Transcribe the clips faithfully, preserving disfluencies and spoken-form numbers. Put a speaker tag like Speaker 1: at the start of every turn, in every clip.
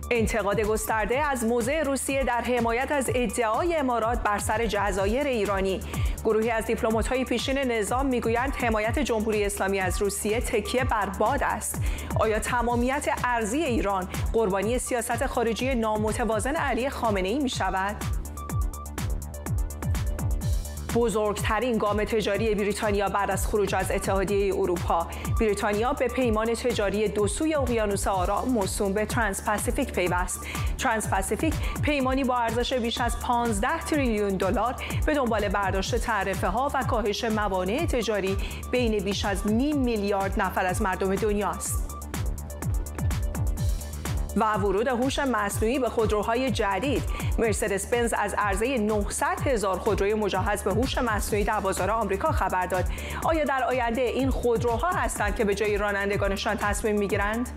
Speaker 1: انتقاد گسترده از موضع روسیه در حمایت از ادعای امارات بر سر جزایر ایرانی. گروهی از دیپلمات‌های پیشین نظام میگویند حمایت جمهوری اسلامی از روسیه تکیه بر باد است. آیا تمامیت ارضی ایران قربانی سیاست خارجی نامتوازن علی خامنه‌ای می‌شود؟ بزرگترین گام تجاری بریتانیا بعد از خروج از اتحادیه اروپا. بریتانیا به پیمان تجاری دو سوی اقیانوس آرام موسوم به ترانس پاسیفیک پیوست. ترانس پاسیفیک پیمانی با ارزش بیش از پانزده تریلیون دلار به دنبال برداشت تعرفه ها و کاهش موانع تجاری بین بیش از نیم میلیارد نفر از مردم دنیاست. و ورود هوش مصنوعی به خودروهای جدید. مرسدس بنز از عرضه نهصد هزار خودروی مجهز به هوش مصنوعی در بازار آمریکا خبر داد. آیا در آینده این خودروها هستند که به جای رانندگانشان تصمیم میگیرند؟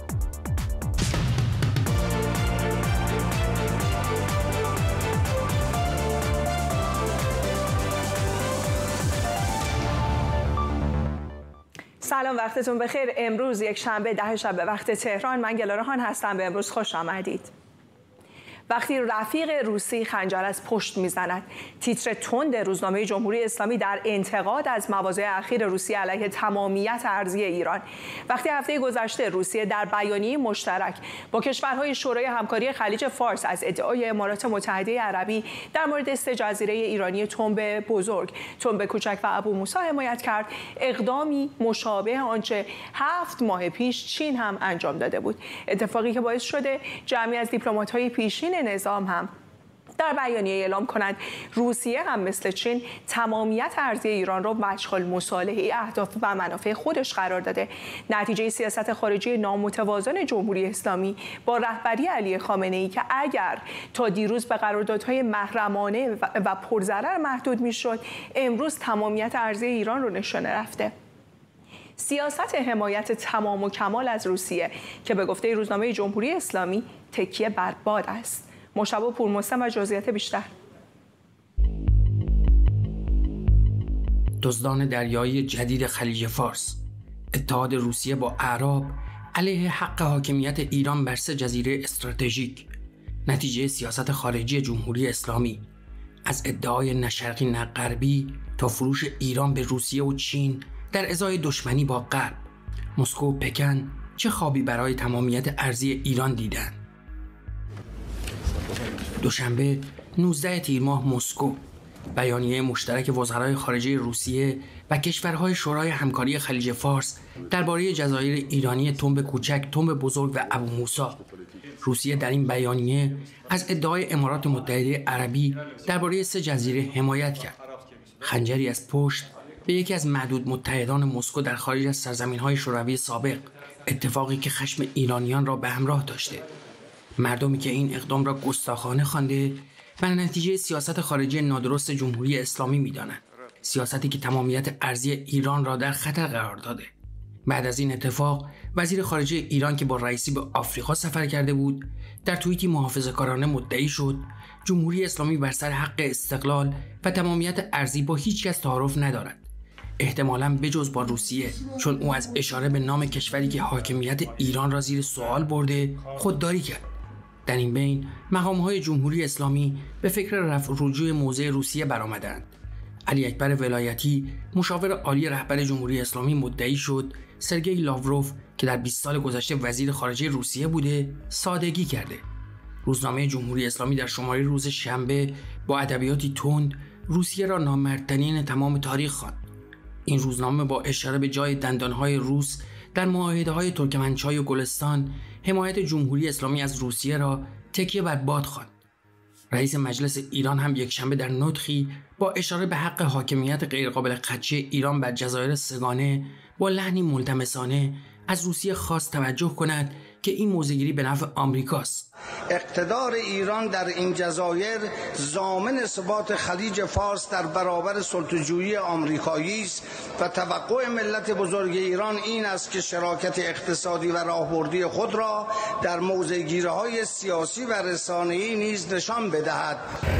Speaker 1: سلام، وقتتون بخیر. امروز یک شنبه ده شب به وقت تهران. من گلارهان هستم. به امروز خوش آمدید. وقتی رفیق روسی خنجر از پشت میزند. تیتر تند روزنامه جمهوری اسلامی در انتقاد از مواضع اخیر روسیه علیه تمامیت ارضی ایران. وقتی هفته گذشته روسیه در بیانیه مشترک با کشورهای شورای همکاری خلیج فارس از ادعای امارات متحده عربی در مورد سه جزیره ایرانی تنب بزرگ، تنب کوچک و ابو موسی حمایت کرد، اقدامی مشابه آنچه هفت ماه پیش چین هم انجام داده بود. اتفاقی که باعث شده جمعی از دیپلمات‌های پیشین نظام هم در بیانیه اعلام کنند روسیه هم مثل چین تمامیت ارضی ایران را مشغل مصالحه اهداف و منافع خودش قرار داده. نتیجه سیاست خارجی نامتوازن جمهوری اسلامی با رهبری علی خامنه‌ای که اگر تا دیروز به قراردادهای محرمانه و پرضرر محدود میشد، امروز تمامیت ارضی ایران رو نشانه رفته. سیاست حمایت تمام و کمال از روسیه که به گفته روزنامه جمهوری اسلامی تکیه بر باد است. مشابه پورمستم و جزئیات بیشتر.
Speaker 2: دزدان دریایی جدید خلیج فارس. اتحاد روسیه با اعراب علیه حق حاکمیت ایران بر سه جزیره استراتژیک. نتیجه سیاست خارجی جمهوری اسلامی. از ادعای نه شرقی نه غربی تا فروش ایران به روسیه و چین در ازای دشمنی با غرب. مسکو و پکن چه خوابی برای تمامیت ارضی ایران دیدند؟ دوشنبه نوزده تیر ماه مسکو. بیانیه مشترک وزرای خارجه روسیه و کشورهای شورای همکاری خلیج فارس درباره جزایر ایرانی تنب کوچک، تنب بزرگ و ابو موسی. روسیه در این بیانیه از ادعای امارات متحده عربی درباره سه جزیره حمایت کرد. خنجری از پشت به یکی از معدود متحدان مسکو در خارج از سرزمین‌های شوروی سابق، اتفاقی که خشم ایرانیان را به همراه داشته. مردمی که این اقدام را گستاخانه خوانده و نتیجه سیاست خارجی نادرست جمهوری اسلامی می‌دانند. سیاستی که تمامیت ارضی ایران را در خطر قرار داده. بعد از این اتفاق، وزیر خارجه ایران که با رئیسی به آفریقا سفر کرده بود، در توییتی محافظه‌کارانه مدعی شد جمهوری اسلامی بر سر حق استقلال و تمامیت ارضی با هیچ کس تعارف ندارد. احتمالاً بجز با روسیه، چون او از اشاره به نام کشوری که حاکمیت ایران را زیر سوال برده خودداری کرد. در این بین مقام‌های جمهوری اسلامی به فکر رفع رجوع موضع روسیه برآمدند. علی اکبر ولایتی، مشاور عالی رهبر جمهوری اسلامی، مدعی شد سرگئی لاوروف که در بیست سال گذشته وزیر خارجه روسیه بوده، سادگی کرده. روزنامه جمهوری اسلامی در شماره روز شنبه با ادبیاتی تند روسیه را نامردترین تمام تاریخ خواند. این روزنامه با اشاره به جای دندانهای روس در معاهده‌های ترکمنچای و گلستان، حمایت جمهوری اسلامی از روسیه را تکیه بر باد خواند. رئیس مجلس ایران هم یکشنبه در نطقی با اشاره به حق حاکمیت غیرقابل خدشه ایران بر جزایر سگانه با لحنی ملتمسانه از روسیه خواست توجه کند که این موضع‌گیری به نفع آمریکاست.
Speaker 3: اقتدار ایران در این جزایر ضامن ثبات خلیج فارس در برابر سلطه‌جویی آمریکایی است و توقع ملت بزرگ ایران این است که شراکت اقتصادی و راهبردی خود را در موضع‌گیری‌های سیاسی و رسانه‌ای نیز نشان بدهد.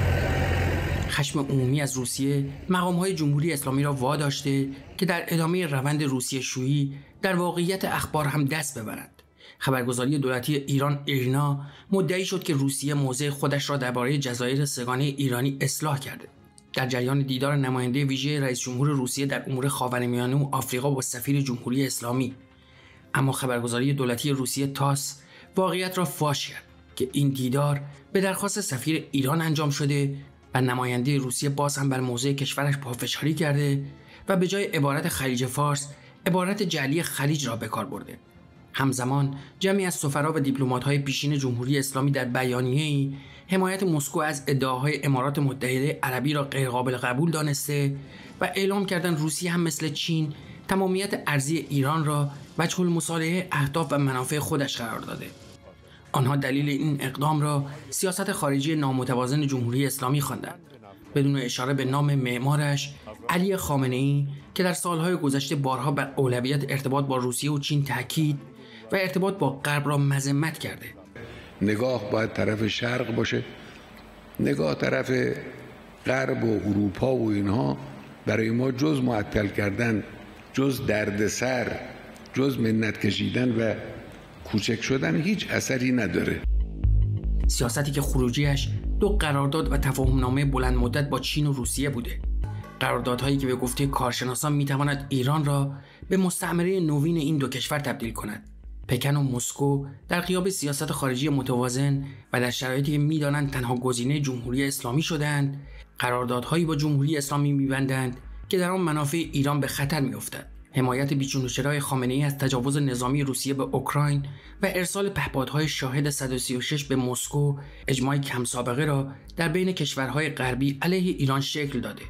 Speaker 2: خشم عمومی از روسیه مقام‌های جمهوری اسلامی را واداشته که در ادامه روند روسیه شویی در واقعیت اخبار هم دست ببرند. خبرگزاری دولتی ایران ایرنا مدعی شد که روسیه موضع خودش را درباره جزایر سه‌گانه ایرانی اصلاح کرده. در جریان دیدار نماینده ویژه رئیس جمهور روسیه در امور خاورمیانه و آفریقا با سفیر جمهوری اسلامی، اما خبرگزاری دولتی روسیه تاس واقعیت را فاش کرد که این دیدار به درخواست سفیر ایران انجام شده و نماینده روسیه باز هم بر موضع کشورش پافشاری کرده و به جای عبارت خلیج فارس عبارت جعلی خلیج را به کار برده. همزمان جمعی از سفرا و دیپلمات‌های پیشین جمهوری اسلامی در بیانیه‌ای حمایت مسکو از ادعاهای امارات متحده عربی را غیرقابل قبول دانسته و اعلام کردند روسیه هم مثل چین تمامیت ارضی ایران را وجه المصالحه اهداف و منافع خودش قرار داده. آنها دلیل این اقدام را سیاست خارجی نامتوازن جمهوری اسلامی خواندند، بدون اشاره به نام معمارش علی خامنه‌ای که در سالهای گذشته بارها بر اولویت ارتباط با روسیه و چین تاکید و ارتباط با غرب را مذمت کرده.
Speaker 4: نگاه باید طرف شرق باشه، نگاه طرف غرب و اروپا و اینها برای ما جز معطل کردن، جز دردسر، جز منت کشیدن و کوچک شدن هیچ اثری نداره.
Speaker 2: سیاستی که خروجیش دو قرارداد و تفاهمنامه بلند مدت با چین و روسیه بوده. قراردادهایی که به گفته کارشناسان میتواند ایران را به مستعمره نوین این دو کشور تبدیل کند. پکن و مسکو در غیاب سیاست خارجی متوازن و در شرایطی که میدانند تنها گزینه جمهوری اسلامی شدند، قراردادهایی با جمهوری اسلامی می‌بندند که در آن منافع ایران به خطر می‌افتد. حمایت بیچون و چرای خامنه‌ای از تجاوز نظامی روسیه به اوکراین و ارسال پهپادهای شاهد صد و سی و شش به مسکو اجماع کم سابقه را در بین کشورهای غربی علیه ایران شکل داده.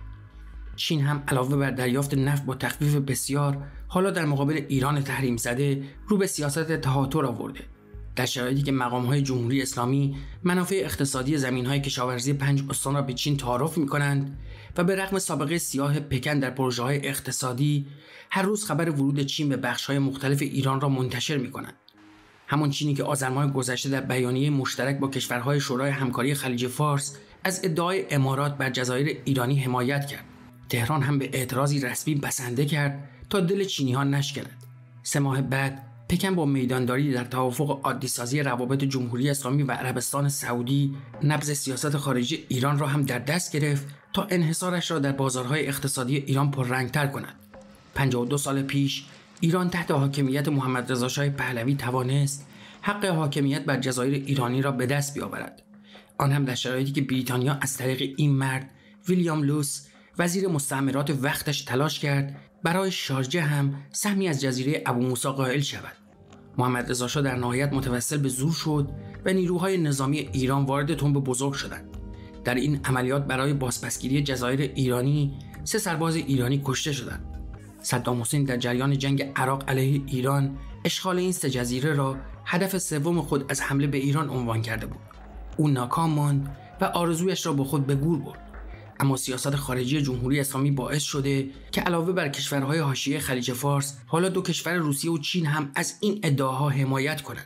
Speaker 2: چین هم علاوه بر دریافت نفت با تخفیف بسیار، حالا در مقابل ایران تحریم زده رو به سیاست تهاتر آورده. در شرایطی که مقام‌های جمهوری اسلامی منافع اقتصادی زمین‌های کشاورزی پنج استان را به چین تعارف می‌کنند و به رغم سابقه سیاه پکن در پروژه‌های اقتصادی هر روز خبر ورود چین به بخش‌های مختلف ایران را منتشر می‌کنند. همون چینی که آذر ماه گذشته در بیانیه مشترک با کشورهای شورای همکاری خلیج فارس از ادعای امارات بر جزایر ایرانی حمایت کرد. تهران هم به اعتراضی رسمی بسنده کرد تا دل چینی‌ها نشکند. سه ماه بعد پکن با میدانداری در توافق عادی‌سازی روابط جمهوری اسلامی و عربستان سعودی نبض سیاست خارجی ایران را هم در دست گرفت تا انحصارش را در بازارهای اقتصادی ایران پررنگ‌تر کند. پنجاه و دو سال پیش ایران تحت حاکمیت محمد رضا شاه پهلوی توانست حق حاکمیت بر جزایر ایرانی را به دست بیاورد. آن هم در شرایطی که بریتانیا از طریق این مرد ویلیام لوس وزیر مستعمرات وقتش تلاش کرد برای شارجه هم سهمی از جزیره ابو موسی قائل شود. محمد رضا شاه در نهایت متوسل به زور شد و نیروهای نظامی ایران وارد تنب بزرگ شدند. در این عملیات برای بازپسگیری جزایر ایرانی سه سرباز ایرانی کشته شدند. صدام حسین در جریان جنگ عراق علیه ایران اشغال این سه جزیره را هدف سوم خود از حمله به ایران عنوان کرده بود. او ناکام ماند و آرزویش را با خود به گور برد. اما سیاست خارجی جمهوری اسلامی باعث شده که علاوه بر کشورهای حاشیه خلیج فارس، حالا دو کشور روسیه و چین هم از این ادعاها حمایت کنند.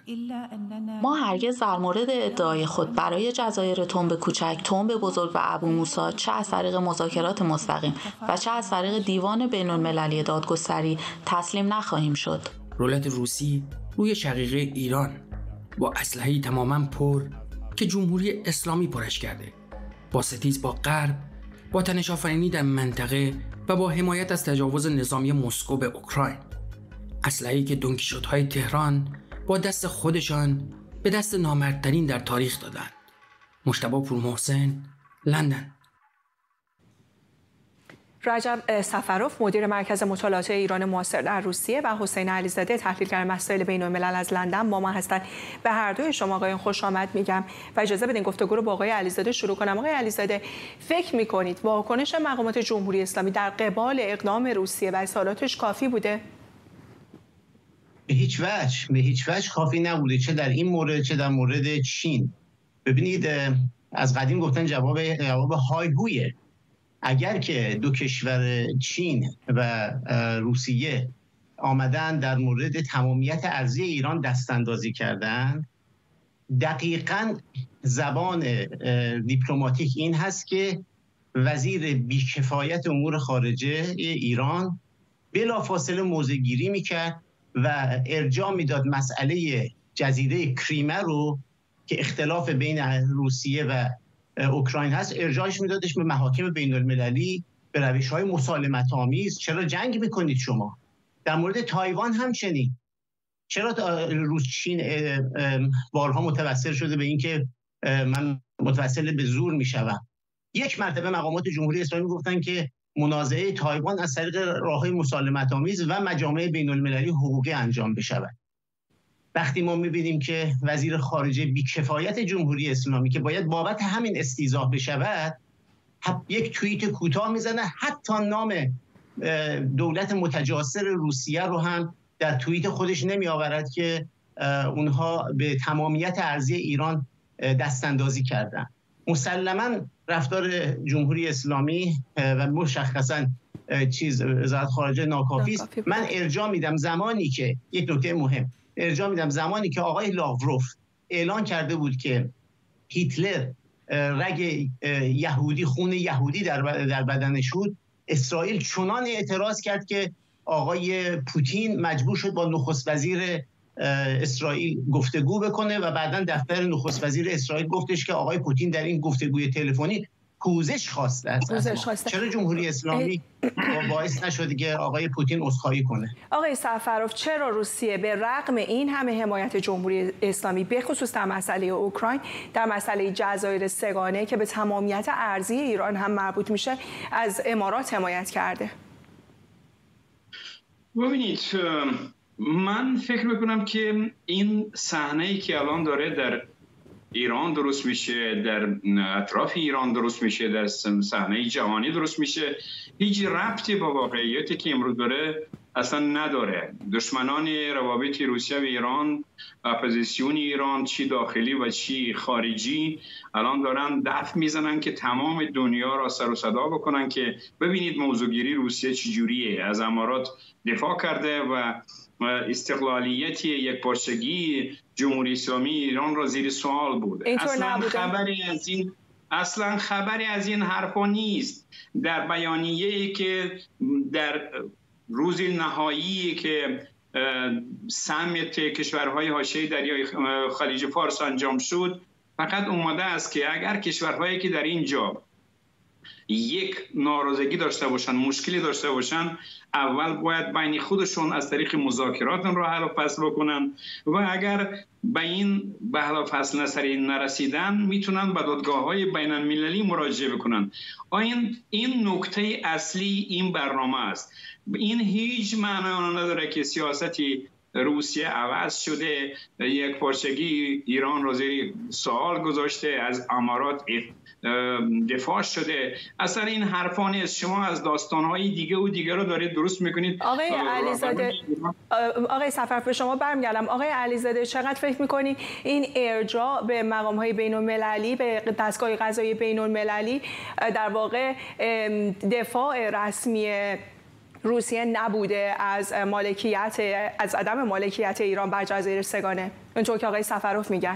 Speaker 5: ما هرگز در مورد ادعای خود برای جزایر تنب کوچک، تنب بزرگ و ابو موسی چه از طریق مذاکرات مستقیم و چه از طریق دیوان بین‌المللی دادگستری تسلیم نخواهیم شد.
Speaker 2: رولت روسی روی شقیقه ایران با اسلحه‌ای تماماً پر که جمهوری اسلامی پرش کرده، با ستیز با غرب، با تنش‌آفرینی در منطقه و با حمایت از تجاوز نظامی مسکو به اوکراین. اسلحه‌ای که دونکیشوت‌های تهران با دست خودشان به دست نامردترین در تاریخ دادند. مجتبی پورمحسن، لندن.
Speaker 1: رجب سفروف مدیر مرکز مطالعات ایران معاصر در روسیه و حسین علیزاده تحلیلگر مسائل بین‌الملل از لندن با ما هستند. به هر دوی شما آقایان خوش آمد میگم و اجازه بدین گفتگو رو با آقای علیزاده شروع کنم. آقای علیزاده، فکر میکنید واکنش مقامات جمهوری اسلامی در قبال اقدام روسیه و اصالاتش کافی بوده؟
Speaker 6: به هیچ وجه به هیچ وجه کافی نبوده، چه در این مورد چه در مورد چین. ببینید، از قدیم گفتن جواب جواب های هویه. اگر که دو کشور چین و روسیه آمدن در مورد تمامیت ارضی ایران دستاندازی کردن، دقیقاً زبان دیپلماتیک این هست که وزیر بیکفایت امور خارجه ایران بلافاصله موضع گیری میکرد و ارجاع میداد مسئله جزیره کریمه رو که اختلاف بین روسیه و اوکراین هست ارجاعش میدادش به محاکم بین المللی به روش‌های مسالمت آمیز. چرا جنگ میکنید شما؟ در مورد تایوان هم چنین. چرا روس چین بارها متوسل شده به اینکه من متوسل به زور میشوم؟ یک مرتبه مقامات جمهوری اسلامی گفتن که منازعه تایوان از طریق راه‌های مسالمت آمیز و مجامع بین المللی حقوقی انجام بشود. وقتی ما میبینیم که وزیر خارجه بی‌کفایت جمهوری اسلامی که باید بابت همین استیضاح بشود یک توییت کوتاه میزنه، حتی نام دولت متجاسر روسیه رو هم در توییت خودش نمی آورد که اونها به تمامیت ارضی ایران دستاندازی کردن. مسلماً رفتار جمهوری اسلامی و مشخصاً چیز وزارت خارجه ناکافی است. من ارجاع میدم زمانی که یک نکته مهم ارجاع میدم زمانی که آقای لاوروف اعلان کرده بود که هیتلر رگ یهودی خون یهودی در در بدنش بود، اسرائیل چنان اعتراض کرد که آقای پوتین مجبور شد با نخست وزیر اسرائیل گفتگو بکنه و بعداً دفتر نخست وزیر اسرائیل گفتش که آقای پوتین در این گفتگوی تلفنی پوزش خواسته. خواسته. چرا جمهوری اسلامی باعث نشد که آقای پوتین عذرخواهی کنه؟
Speaker 1: آقای سفروف، چرا روسیه به رغم این همه حمایت جمهوری اسلامی به خصوص در مسئله اوکراین، در مسئله جزایر سگانه که به تمامیت ارضی ایران هم مربوط میشه، از امارات حمایت کرده؟
Speaker 7: ببینید، من فکر میکنم که این صحنه‌ای که الان داره در ایران درست میشه، در اطراف ایران درست میشه، در صحنه جهانی درست میشه، هیچ ربطی با واقعیتی که امروز داره اصلا نداره. دشمنان روابط روسیه و ایران، اپوزیسیون ایران، چی داخلی و چی خارجی، الان دارن دف میزنن که تمام دنیا را سر و صدا بکنن که ببینید موضوعگیری روسیه چجوریه. از امارات دفاع کرده و استقلالیت یک پارچگی جمهوری اسلامی ایران را زیر سوال بود. اصلا خبری از این اصلا خبری از این حرفا نیست. در بیانیه‌ای که در روز نهایی که سمیت کشورهای حاشیه دریای خلیج فارس انجام شد، فقط اومده است که اگر کشورهایی که در اینجا یک ناراضگی داشته باشن، مشکلی داشته باشن، اول باید بین خودشون از طریق مذاکرات را حل و فصل بکنن و اگر به این به حل و فصل نصری نرسیدن میتونن به دادگاه‌های بین المللی مراجعه بکنن. این این نکته اصلی این برنامه است. این هیچ معنی نداره که سیاستی روسیه عوض شده، یک پارچگی ایران را زیر سوال گذاشته، از امارات دفاع شده. اصلا این حرفا نیست. شما از داستان‌های دیگه و دیگه رو دارید درست میکنید.
Speaker 1: آقای علیزاده، آقای سفروف به شما برمیگردم. آقای علیزاده، چقدر فکر میکنید این ارجاع به مقام‌های بین‌المللی، به دستگاه قضایی بین‌المللی در واقع دفاع رسمی روسیه نبوده از مالکیت، از عدم مالکیت ایران بر جزایر سگانه، اونطور که آقای سفروف میگن؟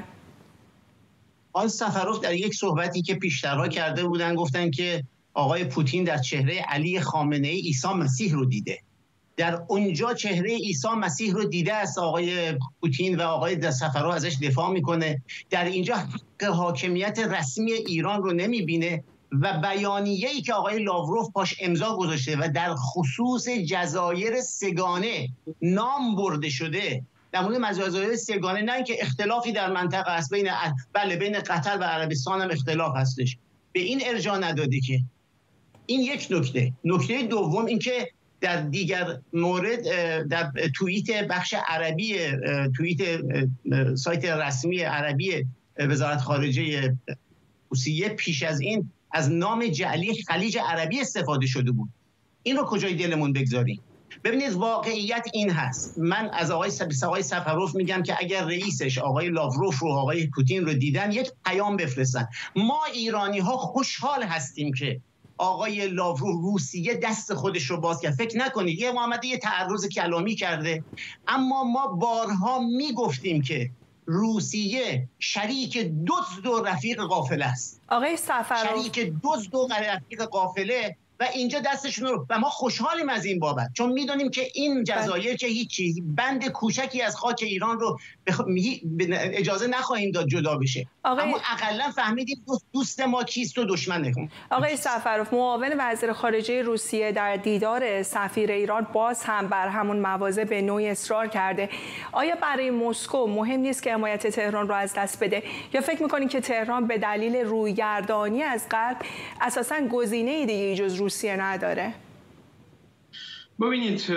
Speaker 6: آقای سفروف در یک صحبتی که پیشترها کرده بودن گفتن که آقای پوتین در چهره علی خامنه ای عیسی مسیح رو دیده. در اونجا چهره عیسی مسیح رو دیده است آقای پوتین و آقای سفروف ازش دفاع میکنه. در اینجا حق حاکمیت رسمی ایران رو نمیبینه و بیانیه‌ای که آقای لاوروف پاش امضا گذاشته و در خصوص جزایر سگانه نام برده شده، در مورد جزایر سگانه، نه اینکه اختلافی در منطقه است، بین بله بین قطر و عربستان هم اختلاف هستش، به این ارجاع نداده که. این یک نکته. نکته دوم اینکه در دیگر مورد در توییت بخش عربی، توییت سایت رسمی عربی وزارت خارجه روسیه پیش از این از نام جعلی خلیج عربی استفاده شده بود. این رو کجای دلمون بگذاریم؟ ببینید واقعیت این هست. من از آقای آقای سفروف میگم که اگر رئیسش آقای لاوروف رو آقای پوتین رو دیدن یک پیام بفرستن. ما ایرانی ها خوشحال هستیم که آقای لاوروف روسیه دست خودش رو باز کرد. فکر نکنید یه محمد یه تعرض کلامی کرده، اما ما بارها میگفتیم که روسیه شریک دزد و رفیق قافله است.
Speaker 1: آقای سفروف،
Speaker 6: شریک دزد و رفیق قافله و اینجا دستشون رو و ما خوشحالیم از این بابت، چون میدونیم که این جزایر که هیچی بند کوچکی از خاک ایران رو بخ... اجازه نخواهیم داد جدا بشه. آقای... اما اقلا فهمیدیم دوست ما کیست و دشمنمون.
Speaker 1: آقای سفروف، معاون وزیر خارجه روسیه در دیدار سفیر ایران باز هم بر همون مواضع به نوعی اصرار کرده. آیا برای مسکو مهم نیست که حمایت تهران رو از دست بده، یا فکر می‌کنید که تهران به دلیل رویگردانی از غرب اساساً گزینه‌ای دیگه جز روسیه نداره؟
Speaker 7: ببینید،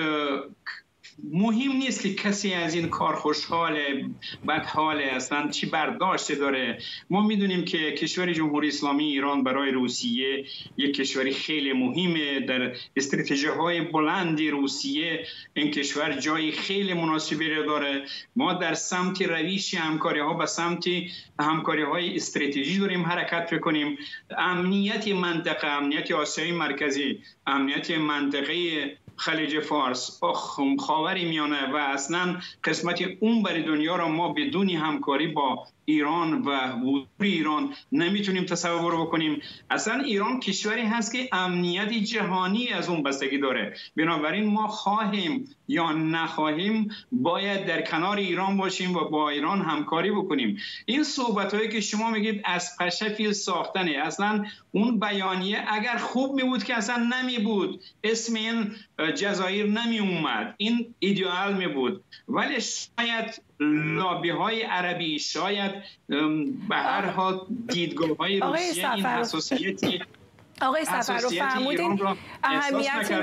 Speaker 7: مهم نیست که کسی از این کار خوشحاله، بدحاله، اصلا چی برداشت داره. ما میدونیم که کشور جمهوری اسلامی ایران برای روسیه یک کشوری خیلی مهمه. در استراتژی‌های بلندی روسیه این کشور جای خیلی مناسبی را داره. ما در سمت رویش همکاری‌ها به سمت همکاری‌های استراتژی داریم حرکت بکنیم. امنیت منطقه، امنیت آسیای مرکزی، امنیت منطقه خلیج فارس، خاور میانه و اصلا قسمت اون بر دنیا را ما بدون همکاری با ایران و حضور ایران نمیتونیم تصور بکنیم. اصلا ایران کشوری هست که امنیت جهانی از اون بستگی داره. بنابراین ما خواهیم یا نخواهیم باید در کنار ایران باشیم و با ایران همکاری بکنیم. این صحبت هایی که شما میگید از پشفیل ساختنه، اصلا اون بیانیه اگر خوب می بود که اصلا نمی بود، اسم این جزایر نمی اومد، این ایدئال می بود. ولی شاید لابی های عربی، شاید به هر حال دیدگاه های روسیه این حساسیتی
Speaker 1: آقای سفروف فرمودین اهمیتی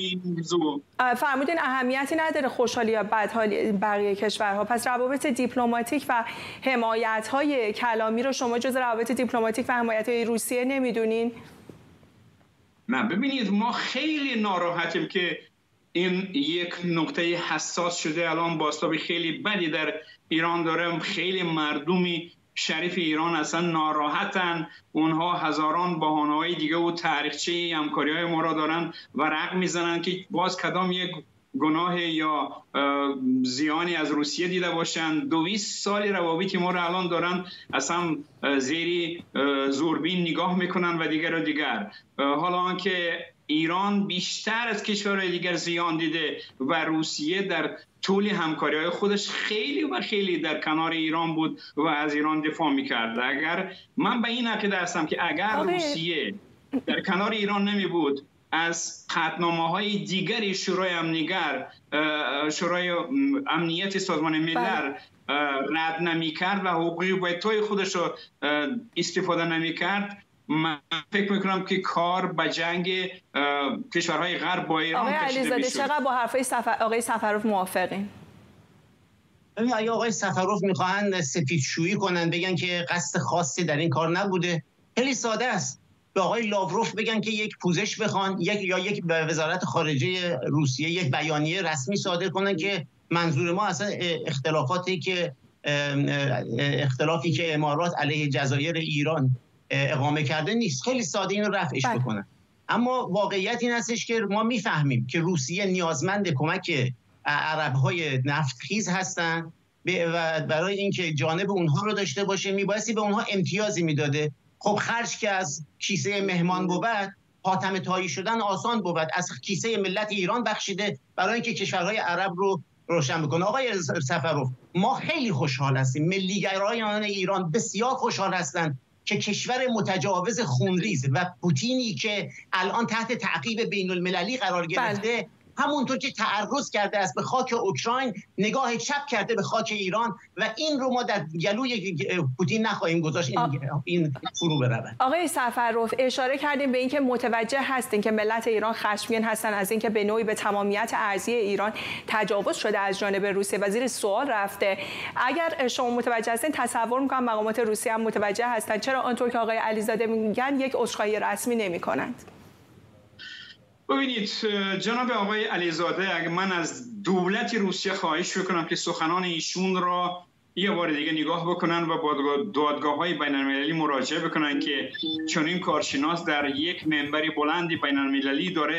Speaker 1: فرمودین اهمیتی نداره خوشحالی یا بدحالی بقیه کشورها، پس روابط دیپلماتیک و حمایت های کلامی رو شما جز روابط دیپلماتیک و حمایت های روسیه نمیدونین؟
Speaker 7: نه، ببینید ما خیلی ناراحتیم که این یک نقطه حساس شده. الان بازتاب خیلی بدی در ایران دارم، خیلی مردمی شریف ایران اصلا ناراحتن. اونها هزاران بهانه‌های دیگه و تاریخچه همکاری‌های ما را دارن و رقم میزنن که باز کدام یک گناه یا زیانی از روسیه دیده باشن. دویست سال روابطی ما را الان دارن اصلا زیری زوربین نگاه میکنن و دیگر و دیگر. حالا آنکه ایران بیشتر از کشورهای دیگر زیان دیده و روسیه در طول همکاری‌های خودش خیلی و خیلی در کنار ایران بود و از ایران دفاع می‌کرد. اگر من به این عقیده هستم که اگر روسیه در کنار ایران نمی بود، از قطعنامه‌های دیگری شورای امنیگر شورای امنیت سازمان ملل رد نمی‌کرد و حقوقی وتوی خودش رو استفاده نمی‌کرد، من فکر میکنم که کار به جنگ کشورهای غرب با ایران
Speaker 1: کشیده میشد. آقای علیزاده چقدر با حرفای سفر... آقای سفروف موافقین؟
Speaker 6: ببین اگه آقای سفروف میخواهند سفیدشویی کنن، بگن که قصد خاصی در این کار نبوده، خیلی ساده است. به آقای لاوروف بگن که یک پوزش بخوان، یک یا یک به وزارت خارجه روسیه یک بیانیه رسمی صادر کنن که منظور ما اصلا اختلافاتی که اختلافی که امارات علیه جزایر ایران اقامه کرده نیست. خیلی ساده اینو رفعش بکنن. اما واقعیت این هستش که ما میفهمیم که روسیه نیازمند کمک عرب‌های نفتخیز هستن و برای اینکه جانب اونها رو داشته باشه میبایستی به اونها امتیازی میداده. خب خرج که از کیسه مهمان بود، حاتم طایی شدن آسان بود، از کیسه ملت ایران بخشیده برای اینکه کشورهای عرب رو روشن بکنه. آقای سفروف، ما خیلی خوشحال هستیم، ملیگرایان ایران بسیار خوشحال هستند که کشور متجاوز خونریز و پوتینی که الان تحت تعقیب بین المللی قرار گرفته بله. همونطور که تعرض کرده است به خاک اوکراین، نگاه چپ کرده به خاک ایران و این رو ما در گلوی پوتین نخواهیم گذاشت این, این فرو برود.
Speaker 1: آقای سفروف اشاره کردیم به اینکه متوجه هستین که ملت ایران خشمگین هستن از اینکه به نوعی به تمامیت ارضی ایران تجاوز شده از جانب روسیه و زیر سوال رفته. اگر شما متوجه هستین، تصور می‌کنم مقامات روسیه هم متوجه هستن، چرا آنطور که آقای علیزاده میگن یک عذرخواهی رسمی نمی‌کنند؟
Speaker 7: ببینید جناب آقای علیزاده، اگر من از دولت روسیه خواهش بکنم که سخنان ایشون را یه بار دیگه نگاه بکنن و با دادگاه‌های بین‌المللی مراجعه بکنن که چنین کارشناس در یک منبر بلندی بین‌المللی داره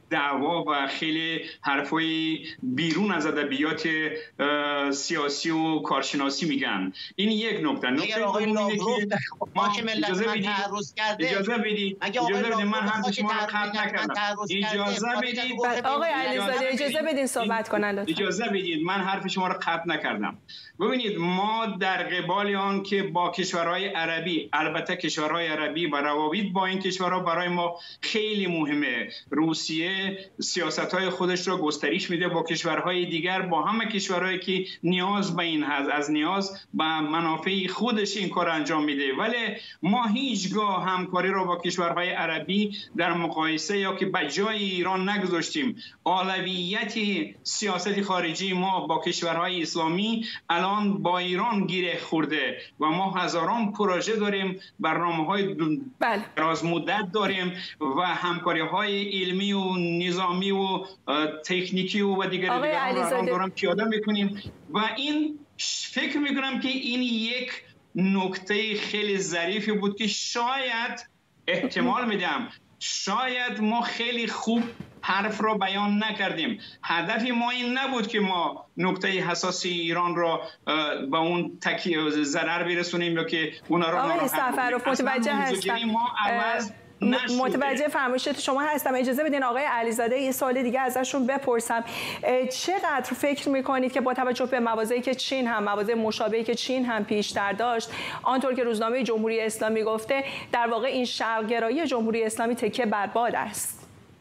Speaker 7: دعوا و خیلی حرفای بیرون از ادبیات سیاسی و کارشناسی میگن. این یک نکته.
Speaker 6: نکته دوم اینه که ما که ملت من تعرض کرده،
Speaker 7: اجازه بدید اجازه بدید من حرف شما رو قطع نکردم. اجازه بدید
Speaker 1: آقای علیزاده اجازه بدین صحبت کنن لطفا.
Speaker 7: اجازه بدید من حرف شما رو قطع نکردم. ببینید ما در قبال آن که با کشورهای عربی، البته کشورهای عربی و روابط با این کشورها برای ما خیلی مهمه. روسیه سیاست‌های خودش را گسترش میده با کشورهای دیگر، با همه کشورهایی که نیاز به این هست، از نیاز به منافع خودش این کار انجام میده. ولی ما هیچگاه همکاری را با کشورهای عربی در مقایسه یا که به جای ایران نگذاشتیم. اولویت سیاست خارجی ما با کشورهای اسلامی الان با ایران گره خورده و ما هزاران پروژه داریم، برنامه‌های دراز مدت داریم و همکاری‌های علمی و نظامی و تکنیکی و, و دیگر دیگر را دارم پیاده می‌کنیم و این فکر می‌کنم که این یک نکته خیلی ظریفی بود که شاید احتمال میدم شاید ما خیلی خوب حرف را بیان نکردیم. هدف ما این نبود که ما نکته حساسی ایران را به اون تکی ضرر برسونیم یا که اونا را
Speaker 1: آقای سفرов متوجه هستم.
Speaker 7: ما عوض
Speaker 1: متوجه فرمایشات شما هستم. اجازه بدین آقای علیزاده یه سوال دیگه ازشون بپرسم. چقدر فکر میکنید که با توجه به مواضعی که چین هم مواضع مشابهی که چین هم پیشتر داشت، آنطور که روزنامه جمهوری اسلامی گفته، در واقع این شرق‌گرایی جمهوری اسلامی تکیه بر باد است؟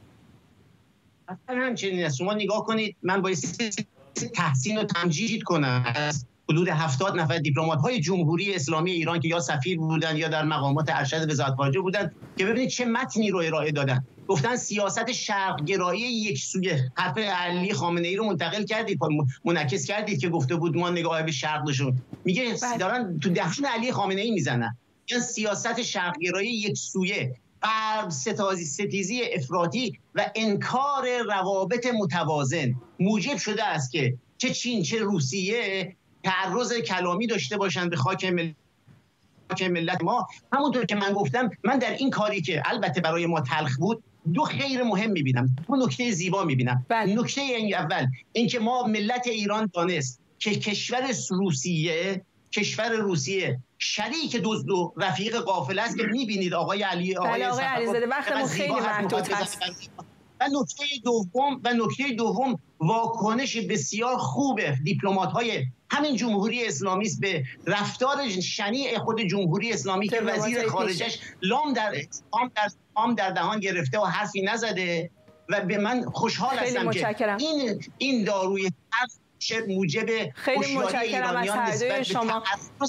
Speaker 6: اصلا همچنین است. شما نگاه کنید، من بایستی تحسین و تمجید کنم از حدود هفتاد نفر دیپلمات‌های جمهوری اسلامی ایران که یا سفیر بودن یا در مقامات ارشد وزارت خارجه بودن که ببینید چه متنی رو ارائه دادن. گفتن سیاست شرق‌گرایی یکسویه. حرف علی خامنه‌ای رو منتقل کردید، منعکس کردید که گفته بود ما نگاه به شرق داشتیم. میگه دارن تو دهن علی خامنه‌ای میزنن. این سیاست شرق‌گرایی یکسویه، غرب ستازی ستیزی افراطی و انکار روابط متوازن موجب شده است که چه چین چه روسیه تعرض کلامی داشته باشند به خاک ملت ملت ما. همونطور که من گفتم، من در این کاری که البته برای ما تلخ بود دو خیر مهم میبینم، دو نکته زیبا میبینم. نکته اول اینکه ما ملت ایران دانست که کشور روسیه کشور روسیه شریک دزد و رفیق قافله است که میبینید آقای علی آقای,
Speaker 1: آقای علیزاده وقتمون خیلی محدود هست.
Speaker 6: و نکته دوم و نکته دوم واکنش بسیار خوب دیپلمات‌های همین جمهوری اسلامی است به رفتار شنیع خود جمهوری اسلامی که وزیر خارجش لام در لام در لام در دهان گرفته و حرفی نزده و به من خوشحال هستم که این این داروی تلخ موجب
Speaker 1: خیلی متشکرم از هر دوی شما.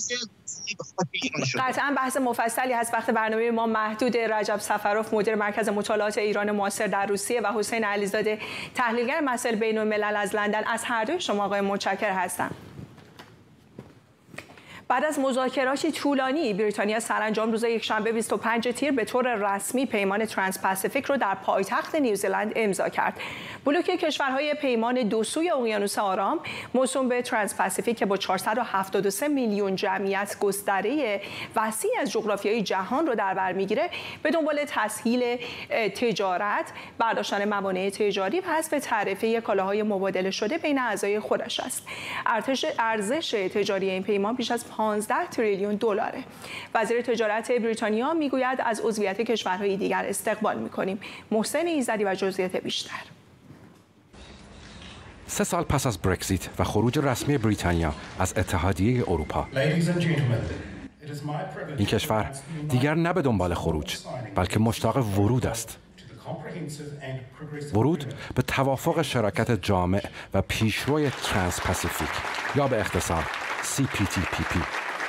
Speaker 1: قطعا بحث مفصلی هست، وقت برنامه ما محدود. رجب سفرov مدیر مرکز مطالعات ایران معاصر در روسیه و حسین علیزاده تحلیلگر مسائل بین الملل از لندن، از هر دوی شما آقای متشکرم هستم. بعد از مذاکراتی طولانی، بریتانیا سرانجام روز یکشنبه بیست و پنج تیر به طور رسمی پیمان ترانس پاسیفیک رو در پایتخت نیوزلند امضا کرد. بلوک کشورهای پیمان دو سوی اقیانوس آرام موسوم به ترانس پاسیفیک که با چهارصد و هفتاد و سه میلیون جمعیت گستره وسیع از جغرافیای جهان رو در بر میگیره، به دنبال تسهیل تجارت، برداشتن موانع تجاری و حذف تعرفه کالاهای مبادله شده بین اعضای خودش است. ارزش ارزش تجاری این پیمان بیش از پانزده تریلیون دلاره. وزیر تجارت بریتانیا میگوید از عضویت کشورهای دیگر استقبال میکنیم. محسن ایزدی و جزئیات بیشتر.
Speaker 8: سه سال پس از برکزیت و خروج رسمی بریتانیا از اتحادیه اروپا، این کشور دیگر نه به دنبال خروج بلکه مشتاق ورود است. ورود به توافق شراکت جامع و پیشروی ترانس پاسیفیک یا به اختصار سی پی تی پی پی.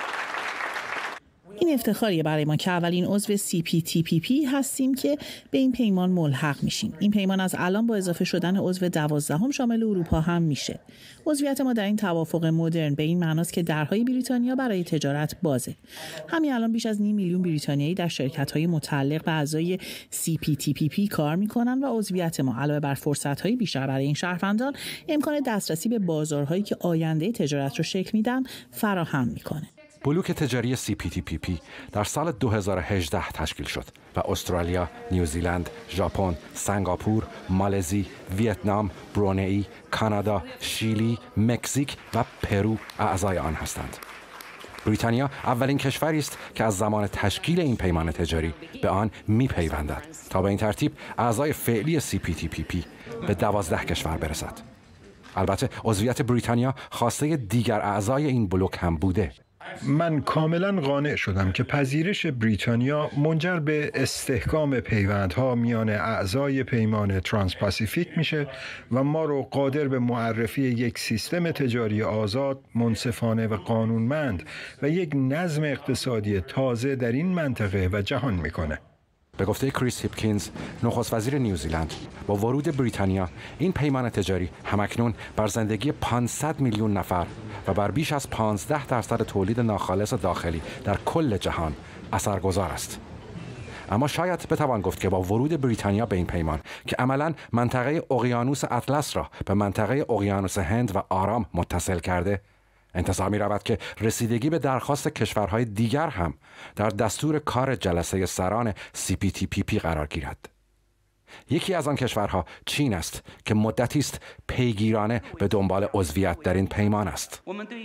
Speaker 5: این افتخاریه برای ما که اولین عضو سی پی تی پی پی هستیم که به این پیمان ملحق میشیم. این پیمان از الان با اضافه شدن عضو دوازدهم شامل اروپا هم میشه. عضویت ما در این توافق مدرن به این معناست که درهای بریتانیا برای تجارت بازه. همین الان بیش از نیم میلیون بریتانیایی در شرکت‌های متعلق به اعضای سی پی تی پی پی کار میکنن و عضویت ما علاوه بر فرصت‌های بیشتر برای این شهروندان، امکان دسترسی به بازارهایی که آینده تجارت رو شکل میدن فراهم میکنه.
Speaker 8: بلوک تجاری سی پی تی پی پی در سال دو هزار و هجده تشکیل شد و استرالیا، نیوزیلند، ژاپن، سنگاپور، مالزی، ویتنام، برونئی، کانادا، شیلی، مکزیک و پرو اعضای آن هستند. بریتانیا اولین کشوری است که از زمان تشکیل این پیمان تجاری به آن می‌پیوندد تا به این ترتیب اعضای فعلی سی پی تی پی پی به دوازده کشور برسد. البته عضویت بریتانیا خواسته دیگر اعضای این بلوک هم بوده.
Speaker 9: من کاملا قانع شدم که پذیرش بریتانیا منجر به استحکام پیوندها میان اعضای پیمان ترانس پاسیفیک میشه و ما رو قادر به معرفی یک سیستم تجاری آزاد، منصفانه و قانونمند و یک نظم اقتصادی تازه در این منطقه و جهان میکنه.
Speaker 8: به گفته کریس هیپکینز، نخست وزیر نیوزیلند، با ورود بریتانیا این پیمان تجاری همکنون بر زندگی پانصد میلیون نفر و بر بیش از پانزده درصد تولید ناخالص داخلی در کل جهان اثرگذار است. اما شاید بتوان گفت که با ورود بریتانیا به این پیمان که عملاً منطقه اقیانوس اطلس را به منطقه اقیانوس هند و آرام متصل کرده، انتظار می رود که رسیدگی به درخواست کشورهای دیگر هم در دستور کار جلسه سران سی پی تی پی پی قرار گیرد. یکی از آن کشورها چین است که مدتی است پیگیرانه به دنبال عضویت در این پیمان است.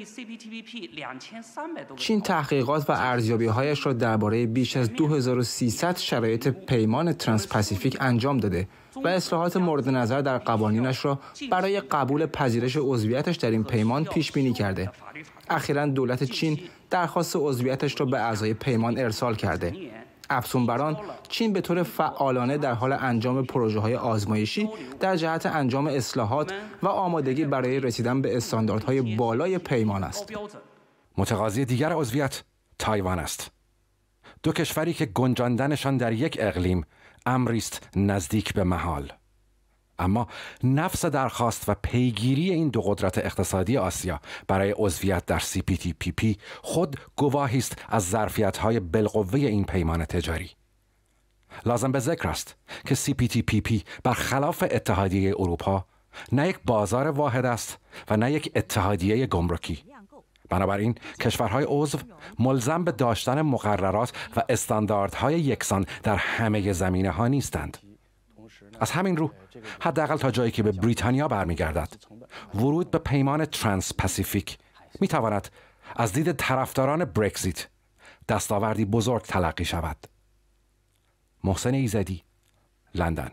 Speaker 10: چین تحقیقات و ارزیابی‌هایش را درباره بیش از دو هزار و سیصد شرایط پیمان ترانس پاسیفیک انجام داده و اصلاحات مورد نظر در قوانینش را برای قبول پذیرش عضویتش در این پیمان پیش بینی کرده. اخیراً دولت چین درخواست عضویتش را به اعضای پیمان ارسال کرده. افزون بر آن، چین به طور فعالانه در حال انجام پروژه‌های آزمایشی در جهت انجام اصلاحات و آمادگی برای رسیدن به استانداردهای بالای پیمان است.
Speaker 8: متقاضی دیگر عضویت تایوان است. دو کشوری که گنجاندنشان در یک اقلیم امری است نزدیک به محال. اما نفس درخواست و پیگیری این دو قدرت اقتصادی آسیا برای عضویت در سی پی تی پی پی خود گواهی است از ظرفیت‌های بالقوه این پیمان تجاری. لازم به ذکر است که سی پی تی پی پی برخلاف اتحادیه اروپا نه یک بازار واحد است و نه یک اتحادیه گمرکی. بنابراین کشورهای عضو ملزم به داشتن مقررات و استانداردهای یکسان در همه زمینه‌ها نیستند. از همین رو حداقل تا جایی که به بریتانیا برمیگردد، ورود به پیمان ترانس پاسیفیک میتواند از دید طرفداران برگزیت دستاوردی بزرگ تلقی شود. محسن ایزدی، لندن.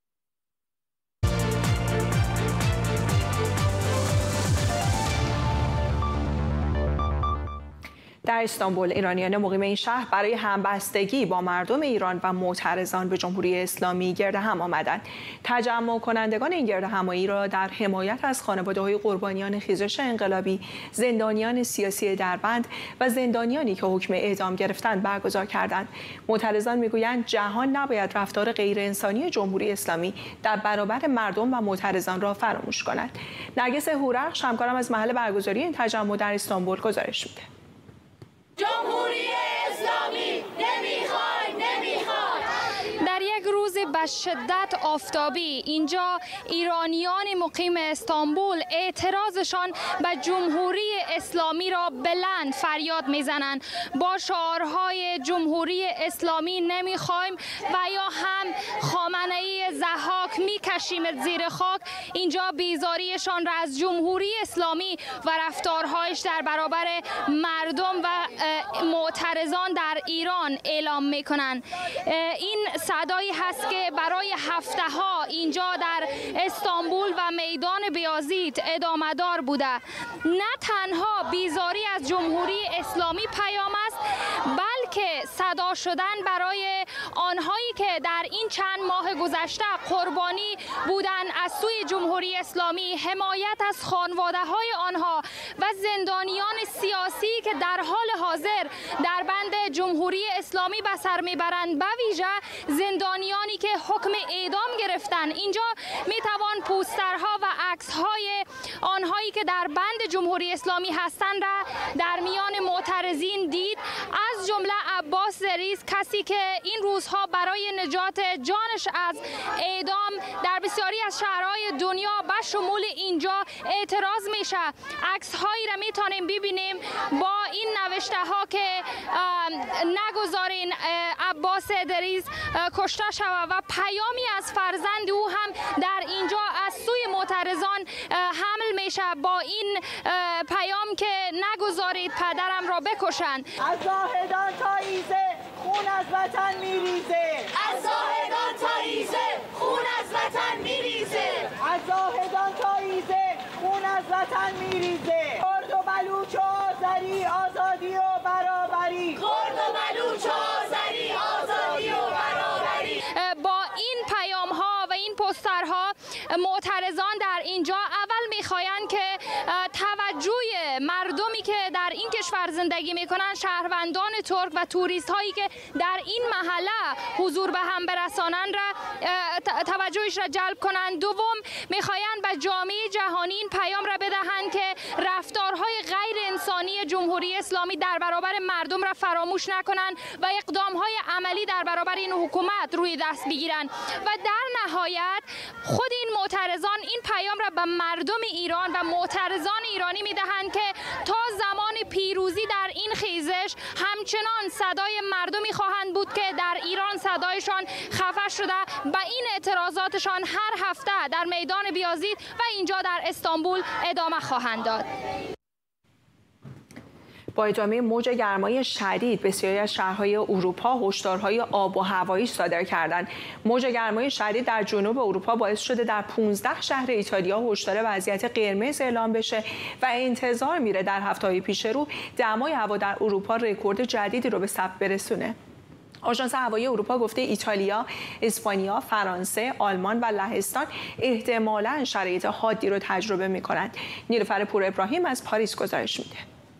Speaker 1: در استانبول ایرانیان مقیم این شهر برای همبستگی با مردم ایران و معترضان به جمهوری اسلامی گرد هم آمدند. تجمع کنندگان این گرد همایی را در حمایت از خانواده‌های قربانیان خیزش انقلابی، زندانیان سیاسی دربند و زندانیانی که حکم اعدام گرفتند برگزار کردند. معترضان میگویند جهان نباید رفتار غیر انسانی جمهوری اسلامی در برابر مردم و معترضان را فراموش کند. نرگس هورخش همکارم از محل برگزاری این تجمع در استانبول گزارش میده.
Speaker 11: جمهوری اسلامی نمیخواد نمیخواد. در یک روز به شدت آفتابی اینجا ایرانیان مقیم استانبول اعتراضشان به جمهوری اسلامی را بلند فریاد میزنند. با شعارهای جمهوری اسلامی نمیخوایم و یا هم خامنه‌ای ضحاک میکشیم زیر خاک، اینجا بیزاریشان را از جمهوری اسلامی و رفتارهایش در برابر مردم و معترضان در ایران اعلام میکنند. این صدایی هست که برای هفته ها اینجا در استانبول و میدان بیازیت ادامه دار بوده. نه تنها بیزاری از جمهوری اسلامی پیام است، بلکه صدا شدن برای آنهایی که در این چند ماه گذشته قربانی بودن از سوی جمهوری اسلامی، حمایت از خانواده های آنها و زندانیان سیاسی که در حال حاضر در بند جمهوری اسلامی به سر میبرند، به ویژه زندانیانی که حکم اعدام گرفتن. اینجا میتوان پوسترها و عکسهای آنهایی که در بند جمهوری اسلامی هستند را در میان معترضین دید، از جمله عباس زریز، کسی که این روزها برای نجات جانش از اعدام در بسیاری از شهرهای دنیا به شمول اینجا اعتراض میشه. عکسهایی را میتونیم ببینیم با این نوشته نوشته ها که نگذارین عباس دریز کشته شود و پیامی از فرزند او هم در اینجا از سوی معترضان حمل میشه با این پیام که نگذارید پدرم را بکشند.
Speaker 12: از زاهدان تا ایزه خون از وطن میریزه،
Speaker 13: از زاهدان تا ایزه خون از وطن میریزه،
Speaker 12: از زاهدان تا ایزه خون از وطن میریزه. کرد و بلوچ و آذری آزادی و برابری،
Speaker 13: کرد و بلوچ و آذری آزادی و برابری.
Speaker 11: با این پیام ها و این پوسترها معترضان در اینجا اول میخواین که توجه مردمی که در این کشور زندگی میکنن، شهروندان ترک و توریست هایی که در این محله حضور به هم برسانن را توجهش را جلب کنند. دوم میخواین به جامعه جهانی این پیام را بدهند که رفتارهای غیر انسانی جمهوری اسلامی در برابر مردم را فراموش نکنند و اقدامهای عملی در برابر این حکومت روی دست بگیرند. و در نهایت خود این معترضان این پیام را به مردم ایران و معترضان ایرانی میدهند که تا زمان پیروزی در این خیزش همچنان صدای مردمی خواهند بود که در ایران صدایشان خفه شده و این اعتراضاتشان هر هفته در میدان بیازید و اینجا در استانبول ادامه خواهند داد.
Speaker 1: با ادامه موج گرمای شدید بسیاری از شهرهای اروپا هشدارهای آب و هوایی صادر کردند. موج گرمای شدید در جنوب اروپا باعث شده در پانزده شهر ایتالیا هشدار وضعیت قرمز اعلام بشه و انتظار میره در هفته‌های پیش رو دمای هوا در اروپا رکورد جدیدی رو به ثبت برسونه. آژانس هوایی اروپا گفته ایتالیا، اسپانیا، فرانسه، آلمان و لهستان احتمالاً شرایط حادی رو تجربه می‌کنند. نیلوفر پور ابراهیم از پاریس گزارش میده.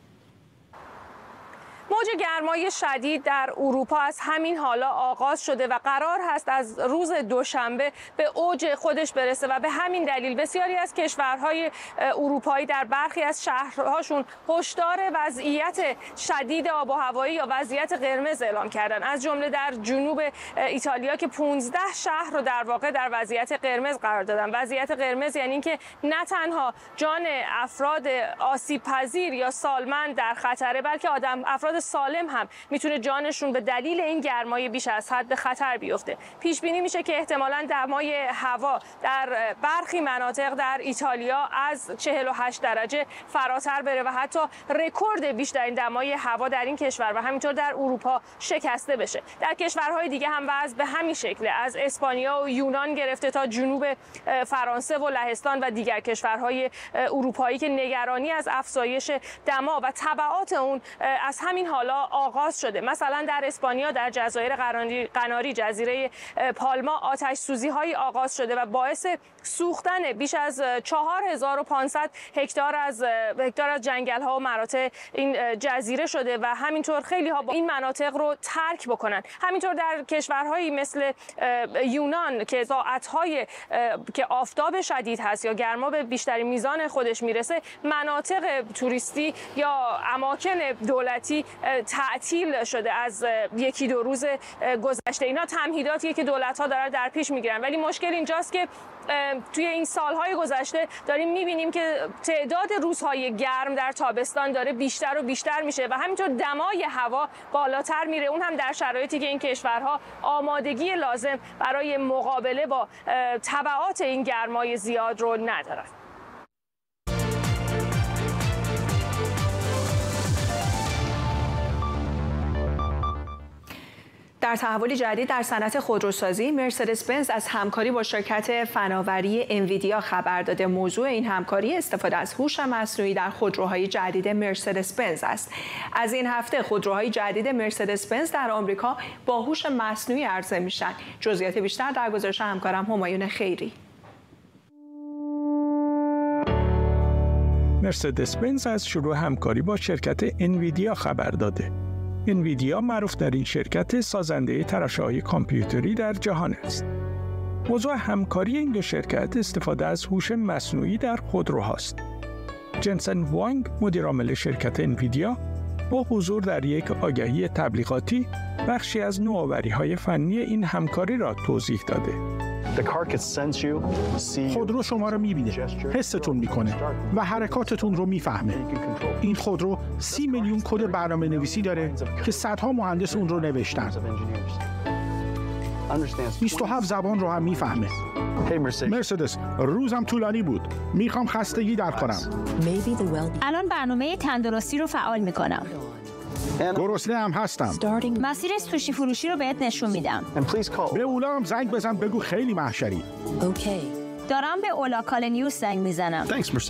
Speaker 14: موج گرمای شدید در اروپا از همین حالا آغاز شده و قرار هست از روز دوشنبه به اوج خودش برسه و به همین دلیل بسیاری از کشورهای اروپایی در برخی از شهرهاشون هشدار وضعیت شدید آب و هوایی یا وضعیت قرمز اعلام کردن، از جمله در جنوب ایتالیا که پانزده شهر رو در واقع در وضعیت قرمز قرار دادن. وضعیت قرمز یعنی اینکه نه تنها جان افراد آسیب پذیر یا سالمند در خطره، بلکه آدم افراد سالم هم میتونه جانشون به دلیل این گرمای بیش از حد به خطر بیفته. پیش بینی میشه که احتمالاً دمای هوا در برخی مناطق در ایتالیا از چهل و هشت درجه فراتر بره و حتی رکورد بیشترین دمای هوا در این کشور و همینطور در اروپا شکسته بشه. در کشورهای دیگه هم وضع به همین شکله، از اسپانیا و یونان گرفته تا جنوب فرانسه و لهستان و دیگر کشورهای اروپایی که نگرانی از افزایش دما و تبعات اون از همین حالا آغاز شده. مثلا در اسپانیا در جزایر قناری جزیره پالما آتش سوزی های آغاز شده و باعث سوختن بیش از چهار هزار و پانصد هکتار از هکتار از جنگل ها و مراتع این جزیره شده و همینطور خیلی ها با این مناطق رو ترک بکنن. همینطور در کشورهایی مثل یونان که ساعت‌های که آفتاب شدید هست یا گرما به بیشترین میزان خودش میرسه، مناطق توریستی یا اماکن دولتی تعطیل شده از یکی دو روز گذشته. اینا تمهیداتیه که دولت‌ها دارن در پیش میگیرن، ولی مشکل اینجاست که توی این سالهای گذشته داریم میبینیم که تعداد روزهای گرم در تابستان داره بیشتر و بیشتر میشه و همینطور دمای هوا بالاتر میره، اون هم در شرایطی که این کشورها آمادگی لازم برای مقابله با تبعات این گرمای زیاد رو ندارن.
Speaker 1: در تحولی جدید در صنعت خودروسازی، مرسدس بنز از همکاری با شرکت فناوری انویدیا خبر داده. موضوع این همکاری استفاده از هوش مصنوعی در خودروهای جدید مرسدس بنز است. از این هفته خودروهای جدید مرسدس بنز در آمریکا با هوش مصنوعی عرضه میشن. جزئیات بیشتر در گزارش همکارم همایون خیری.
Speaker 15: مرسدس بنز از شروع همکاری با شرکت انویدیا خبر داده. انویدیا معروف‌ترین شرکت سازنده تراشه‌های کامپیوتری در جهان است. موضوع همکاری این دو شرکت استفاده از هوش مصنوعی در خودروهاست. جنسن وانگ، مدیرعامل شرکت انویدیا، با حضور در یک آگهی تبلیغاتی بخشی از نوآوری‌های فنی این همکاری را توضیح داده. خودرو شما رو میبینه، حستون میکنه و حرکاتتون رو میفهمه. این خودرو سی میلیون کد برنامه نویسی داره که صدها مهندس اون رو نوشتن. بیست و هفت زبان رو هم میفهمه. مرسدس، روزم طولانی بود. میخوام خستگی در کنم.
Speaker 16: الان برنامه تندرستی رو فعال میکنم.
Speaker 15: گرسنه هم هستم.
Speaker 16: مسیر سوشی فروشی رو بهت نشون میدم.
Speaker 15: به اولا هم زنگ بزن بگو خیلی محشری.
Speaker 16: دارم به اولا کالنیوس زنگ میزنم.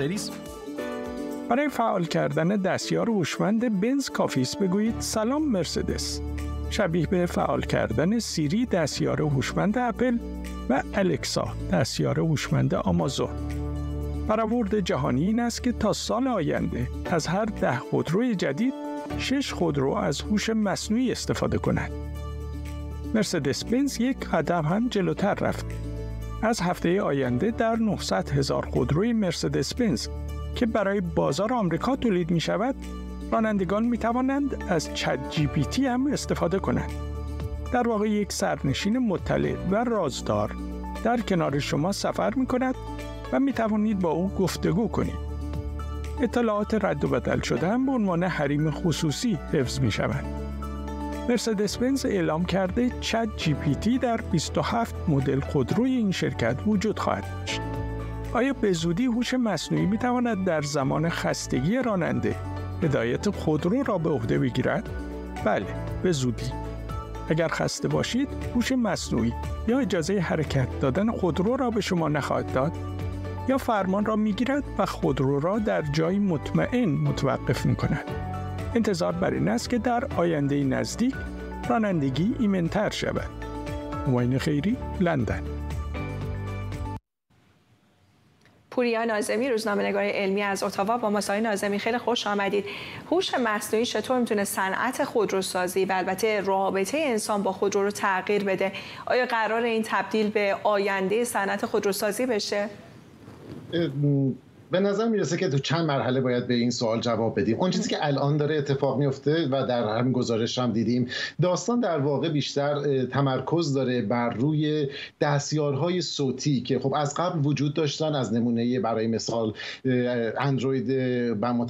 Speaker 15: برای فعال کردن دستیار هوشمند بنز کافی است بگویید سلام مرسدس. شبیه به فعال کردن سیری دستیار هوشمند اپل و الکسا دستیار هوشمند آمازون. برآورد جهانی این است که تا سال آینده از هر ده خودروی جدید شش خودرو از هوش مصنوعی استفاده کنند. مرسدس بنز یک قدم هم جلوتر رفت. از هفته آینده در نهصد هزار خودروی مرسدس بنز که برای بازار آمریکا تولید می شود، رانندگان می توانند از چت جی پی تی هم استفاده کنند. در واقع یک سرنشین مطلع و رازدار در کنار شما سفر می کند و می توانید با او گفتگو کنید. اطلاعات رد و بدل شده هم به عنوان حریم خصوصی حفظ می شوند. مرسدس بنز اعلام کرده چت جی پی تی در بیست و هفت مدل خودروی این شرکت وجود خواهد داشت. آیا به زودی هوش مصنوعی می تواند در زمان خستگی راننده هدایت خودرو را به عهده بگیرد؟ بله، به زودی. اگر خسته باشید، هوش مصنوعی یا اجازه حرکت دادن خودرو را به شما نخواهد داد، یا فرمان را میگیرد و خودرو را در جایی مطمئن متوقف میکند. انتظار بر این است که در آینده نزدیک رانندگی ایمن‌تر شود. معین خیری، لندن.
Speaker 1: پوریا ناظمی، روزنامه‌نگار علمی از اتاوا با مسائل ناظمی، خیلی خوش آمدید. هوش مصنوعی چطور میتونه صنعت خودروسازی و البته رابطه انسان با خودرو رو تغییر بده؟ آیا قرار این تبدیل به آینده صنعت خودروسازی بشه؟
Speaker 17: به نظر میرسه که تو چند مرحله باید به این سوال جواب بدیم. اون چیزی که الان داره اتفاق میفته و در همین گزارش هم دیدیم، داستان در واقع بیشتر تمرکز داره بر روی دستیارهای صوتی که خب از قبل وجود داشتن، از نمونه برای مثال اندروید به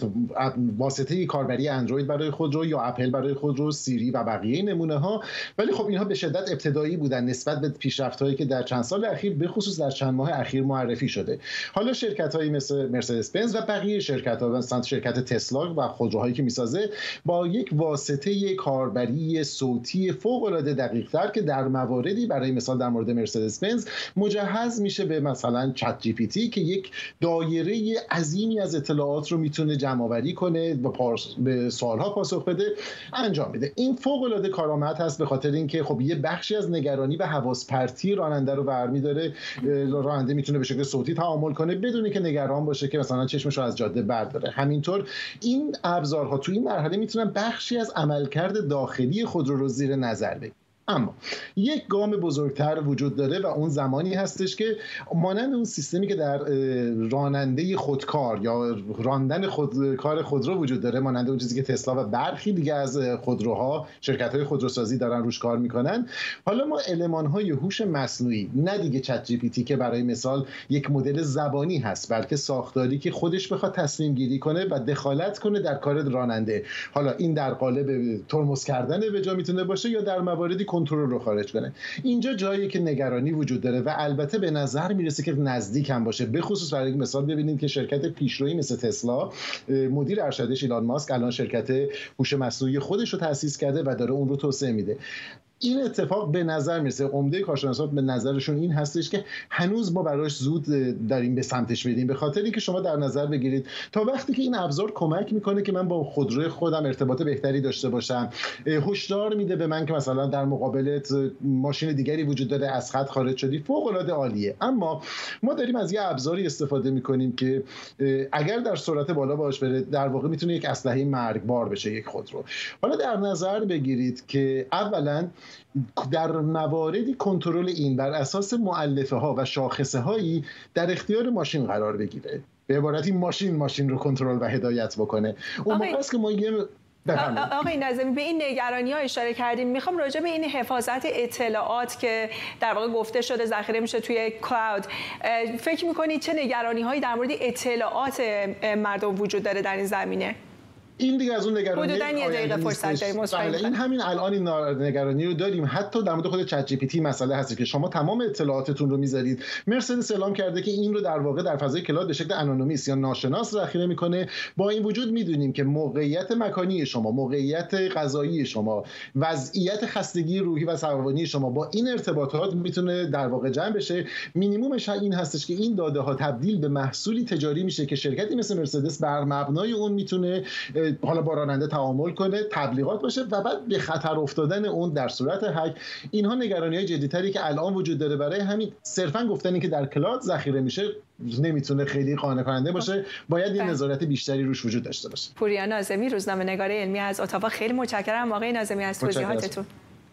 Speaker 17: واسطه کاربری اندروید برای خودرو یا اپل برای خودرو، سیری و بقیه نمونه ها، ولی خب اینها به شدت ابتدایی بودن نسبت به پیشرفت‌هایی که در چند سال اخیر به خصوص در چند ماه اخیر معرفی شده. حالا شرکت‌هایی مثل مرسدس بنز و بقیه شرکت‌ها، مثلا شرکت تسلا و خودروهایی که میسازه، با یک واسطه کاربری صوتی فوق‌العاده دقیق‌تر که در مواردی برای مثال در مورد مرسدس بنز مجهز میشه به مثلا چت جی پی تی که یک دایره عظیمی از اطلاعات رو میتونه جمع‌آوری کنه و به سوال‌ها پاسخ بده، انجام بده. این فوق‌العاده کارآمد هست به خاطر اینکه خب یه بخشی از نگرانی و حواس پرتی راننده رو برمی‌داره. راننده میتونه به شکل صوتی تعامل کنه بدون که نگران باشه که مثلا چشمش رو از جاده برداره. همینطور این ابزارها تو این مرحله میتونن بخشی از عملکرد داخلی خودرو رو زیر نظر بگیرن. اما یک گام بزرگتر وجود داره و اون زمانی هستش که مانند اون سیستمی که در راننده خودکار یا راندن خودکار خودرو وجود داره، مانند اون چیزی که تسلا و برخی دیگه از خودروها، شرکت‌های خودروسازی دارن روش کار میکنن، حالا ما المان‌های هوش مصنوعی، نه دیگه چت جی پی تی که برای مثال یک مدل زبانی هست، بلکه ساختاری که خودش بخواد تصمیم گیری کنه و دخالت کنه در کار راننده. حالا این در قالب ترمز کردن به جا میتونه باشه یا در مواردی کنترل رو خارج کنه. اینجا جایی که نگرانی وجود داره و البته به نظر میرسه که نزدیک هم باشه. به خصوص برای مثال ببینید که شرکت پیشرویی مثل تسلا، مدیر ارشدش ایلان ماسک الان شرکت هوش مصنوعی خودش رو تأسیس کرده و داره اون رو توسعه میده. این اتفاق به نظر میرسه، عمده کارشناسان به نظرشون این هستش که هنوز ما براش زود داریم به سمتش میریم، به خاطر اینکه شما در نظر بگیرید تا وقتی که این ابزار کمک میکنه که من با خودروی خودم ارتباط بهتری داشته باشم، هشدار میده به من که مثلا در مقابلت ماشین دیگری وجود داره، از خط خارج شدی، فوق العاده عالیه. اما ما داریم از یه ابزاری استفاده میکنیم که اگر در سرعت بالا باش بره، در واقع میتونه یک اسلحه مرگبار بشه یک خودرو. حالا در نظر بگیرید که اولا در مواردی کنترل این بر اساس مؤلفه ها و شاخصه هایی در اختیار ماشین قرار بگیره، به عبارتی ماشین ماشین رو کنترل و هدایت بکنه. اون موقع است که ما یه
Speaker 1: آقای ناظمی به این نگرانی ها اشاره کردیم. میخوام راجع به این حفاظت اطلاعات که در واقع گفته شده ذخیره میشه توی کلاود، فکر میکنید چه نگرانی هایی در مورد اطلاعات مردم وجود داره در این زمینه؟
Speaker 17: این دیگه از اون نگرانی
Speaker 1: حدوداً یه دقیقه فرصت داریم.
Speaker 17: بله این همین الان این نگرانی رو داریم. حتی در مورد خود چت جی پی تی مسئله هست که شما تمام اطلاعاتتون رو میذارید، مرسدس اعلام کرده که این رو در واقع در فضای کلاد به شکل آنونیمس یا ناشناس ذخیره میکنه. با این وجود میدونیم که موقعیت مکانی شما، موقعیت غذایی شما، وضعیت خستگی روحی و روانی شما با این ارتباطات میتونه در واقع جمع بشه. مینیممش این هستش که این داده ها تبدیل به محصولی تجاری میشه که شرکتی مثل مرسدس بر مبنای اون میتونه حالا با راننده تعامل کنه، تبلیغات باشه و بعد به خطر افتادن اون در صورت هک. اینها نگرانی‌های جدی‌تری که الان وجود داره. برای همین صرفاً گفتن که در کلاد ذخیره میشه نمیتونه خیلی قانع کننده باشه، باید یه نظارت بیشتری روش وجود داشته باشه.
Speaker 1: پوریا ناظمی، روزنامه‌نگار علمی از اتاوا، خیلی متشکرم آقای ناظمی از توضیحاتتون.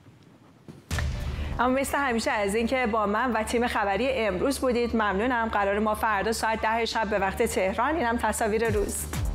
Speaker 1: اما مثل همیشه از اینکه با من و تیم خبری امروز بودید ممنونم. قرار ما فردا ساعت ده شب به وقت تهران. اینم تصاویر روز.